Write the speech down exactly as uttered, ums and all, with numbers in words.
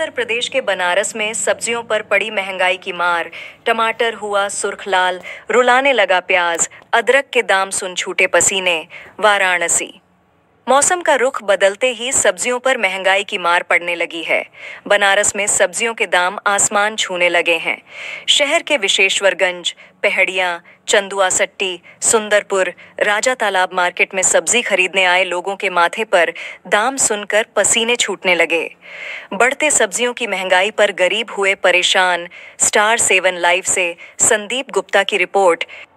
उत्तर प्रदेश के बनारस में सब्जियों पर पड़ी महंगाई की मार। टमाटर हुआ सुर्ख लाल, रुलाने लगा प्याज, अदरक के दाम सुन छूटे पसीने। वाराणसी मौसम का रुख बदलते ही सब्जियों पर महंगाई की मार पड़ने लगी है। बनारस में सब्जियों के दाम आसमान छूने लगे हैं। शहर के विशेश्वरगंज, पहड़िया, चंदुआसट्टी, सुंदरपुर, राजा तालाब मार्केट में सब्जी खरीदने आए लोगों के माथे पर दाम सुनकर पसीने छूटने लगे। बढ़ते सब्जियों की महंगाई पर गरीब हुए परेशान। स्टार सेवन लाइव से संदीप गुप्ता की रिपोर्ट।